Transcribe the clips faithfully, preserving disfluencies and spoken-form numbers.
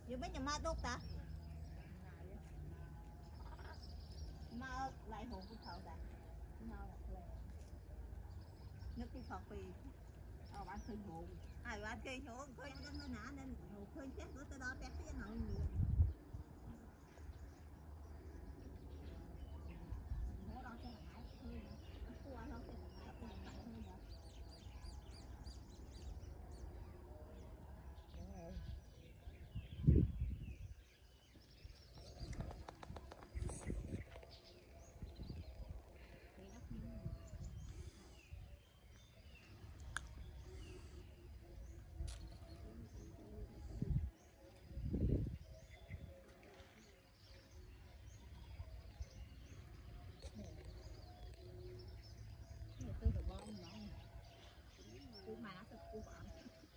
giờ mấy nhà ma đốt ta ma lại hồ của thợ ta ma là nước của phật vì ờ bạn khơi hồ ai bạn khơi hồ khơi nó nó nã nên hồ khơi chết của tôi đó bé cái nào nhiều nó đó sẽ hại khơi nó qua nó sẽ hại khơi khơi nữa tôi được bom nó tôi mà nó thật cô bạn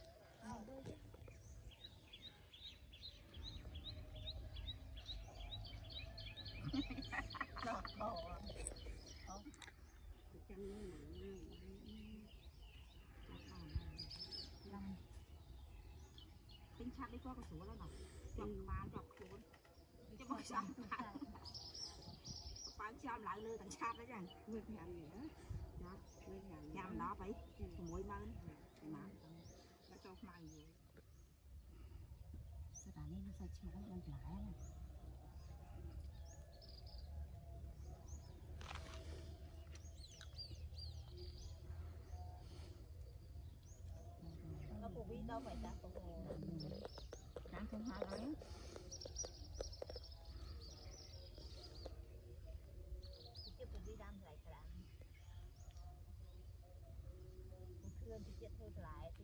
nó khổ không tính chắc đi qua cái số đó nào chọc bán chọc khốn chứ bao giờ bán chăm lại lư thằng chăm đấy chẳng nguyên hàng gì đó đó nhằm đó phải muối mơn mà nó cho mày rồi sao ta nên nó phải chịu nó lên lại này nó cũng biết đâu phải ta cũng đang không hoa lắm chưa từng đi đam lại cảเคลื่อนที่จะเทหลายที่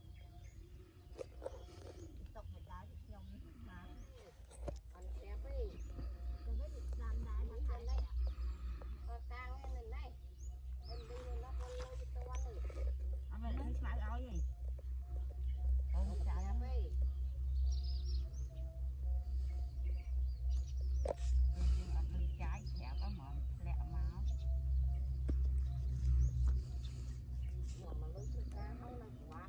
ตกมาได้ยองมาอันแซ่บไปก็ไม่ได้ดำได้มาขายได้เออกลางนี่นั่นได้คนดีแล้วคนเลยตัวนึงเอาไปไม่ใช่เอาอย่างเอาใจไปtrái thẹo có mỏm lẹ máu mà mà lúc thứ cá không là quá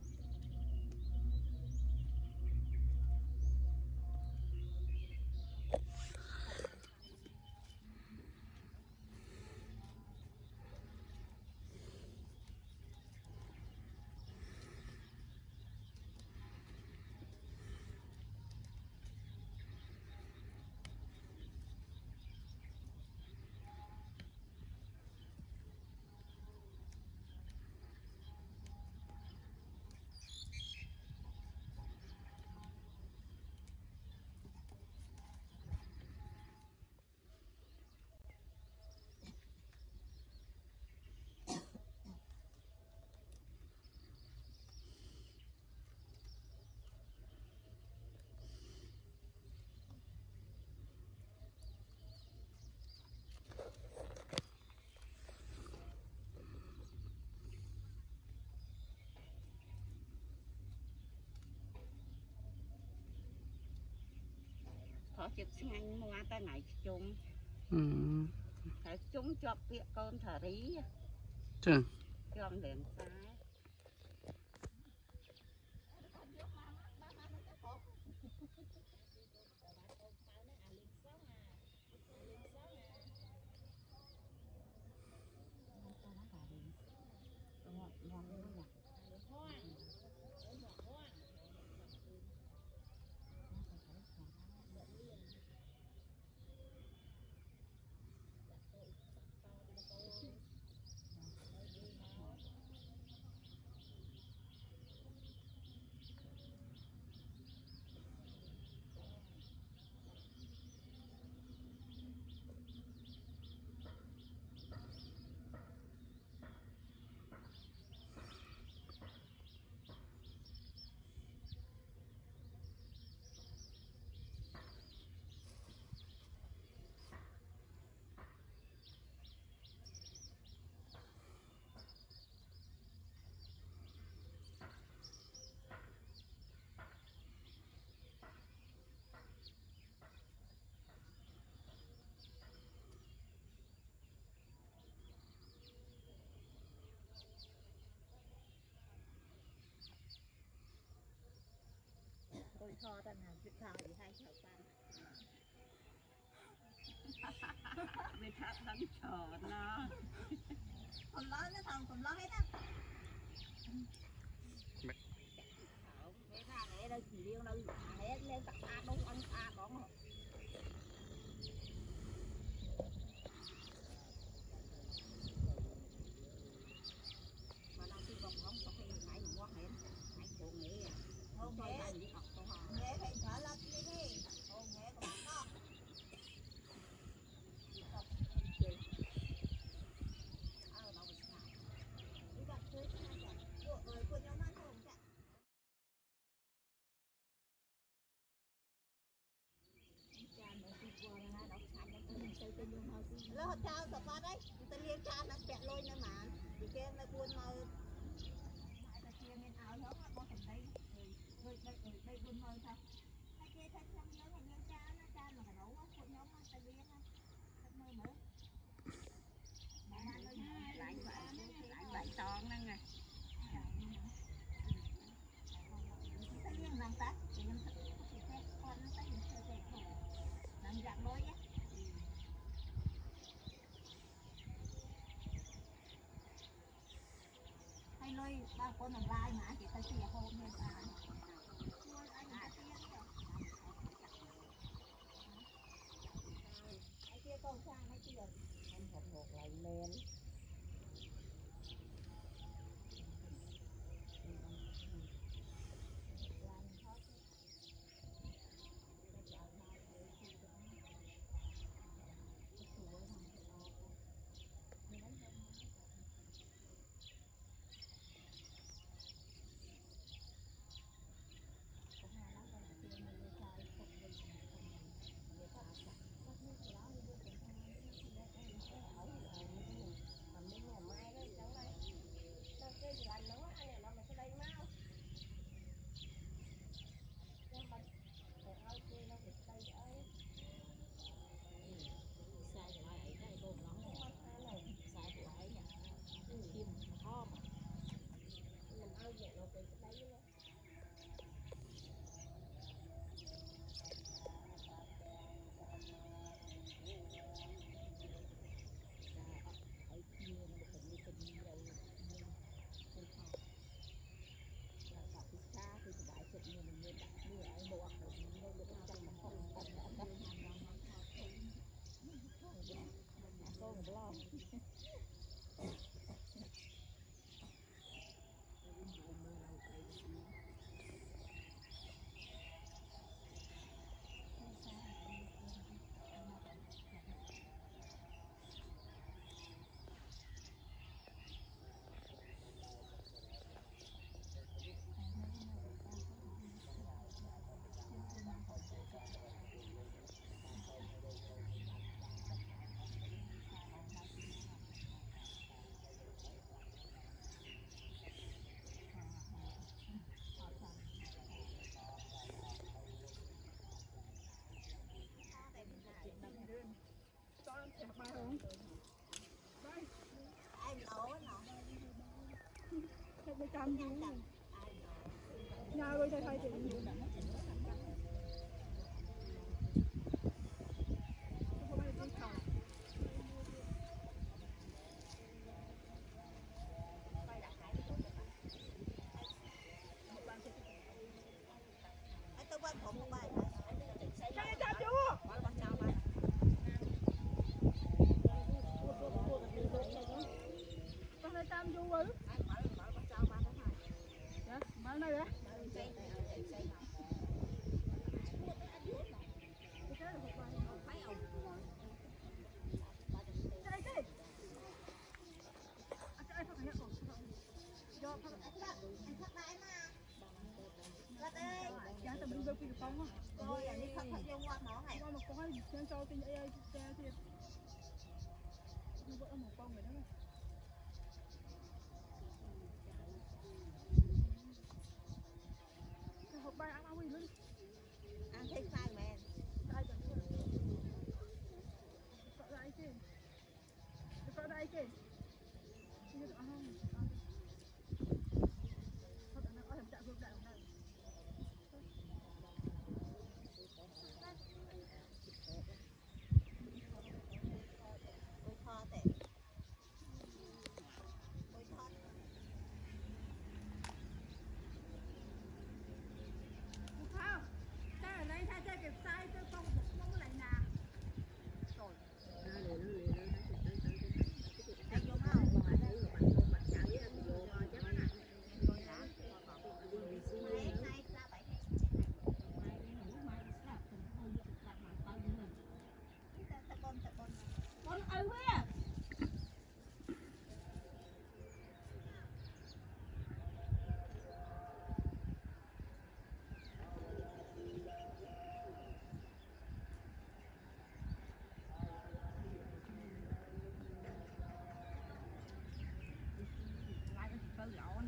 khó chịu nhanh mua ta ngày chung phải chúng cho việc con thở rí cho liền sai tôi cho ta là việc thảo thì hay chào ta việc thảo đang chờ nó còn lớn nó thằng còn lớn hết á cái ra này đây chỉ riêng đâu hết lên cả ta đúng ăn ta đó mà mà đang đi vòng vòng sau khi ngày mua hết ngày cổ nghề không thôi ngày đi học tôi hỏi nghề phải trả lắm đi đi không nghề còn có ở đâu bị ngại đi gặp chơi cái này của người của nhau nó không cả lỡ họ trao tập ba đấy ta liên cha nó bẹt lôi nữa mà thì kia nó buôn mơ lại ta kia nên áo nó có thằng đây rồi đây đây đây buôn mơ sao ta kia thân trong nhớ ngày liên cha nó cha mà cả đấu á cuộn nhóm ta liên á thân mơ mở lại lại lại tròn năng nè ta liên làm ta thì nó sẽ con nó ta sẽ sẽ làm dạng đôi nhé hay lôi ba con làm lai mà chỉ ta xìa hôm nên ta cái kia con sang cái kia anh học một lại lên Để chăm gì nhà rồi thầy thầy chị tôi quan phòng một bài thầy chăm chưa con thầy chăm chưa ư mở này đấy giá tầm đi đâu đi không á rồi đi khắp phải vô qua nó này qua một con trên cho tin ai xe thiệt vợ một con người đó học bài ăn ăn gì luôn ăn thấy sai mẹ sai chẳng chưa có đây chứ có đây chứ như được không thật là nó có thằng chạy vượt đại này con ơi quê lại cái từ lỗ